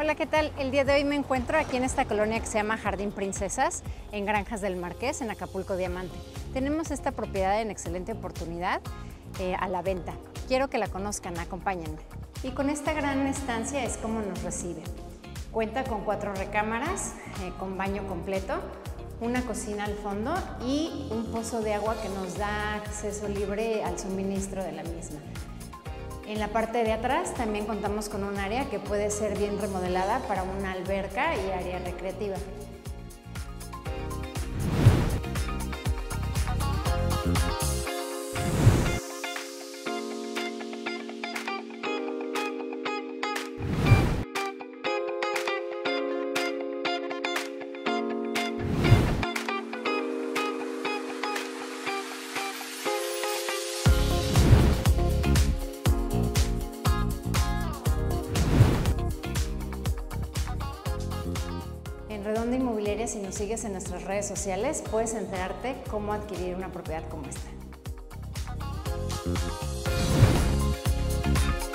Hola, ¿qué tal? El día de hoy me encuentro aquí en esta colonia que se llama Jardín Princesas, en Granjas del Marqués, en Acapulco Diamante. Tenemos esta propiedad en excelente oportunidad a la venta. Quiero que la conozcan, acompáñenme. Y con esta gran estancia es como nos recibe. Cuenta con 4 recámaras, con baño completo, una cocina al fondo y un pozo de agua que nos da acceso libre al suministro de la misma. En la parte de atrás también contamos con un área que puede ser bien remodelada para una alberca y área recreativa. En Redonda Inmobiliaria, si nos sigues en nuestras redes sociales, puedes enterarte cómo adquirir una propiedad como esta.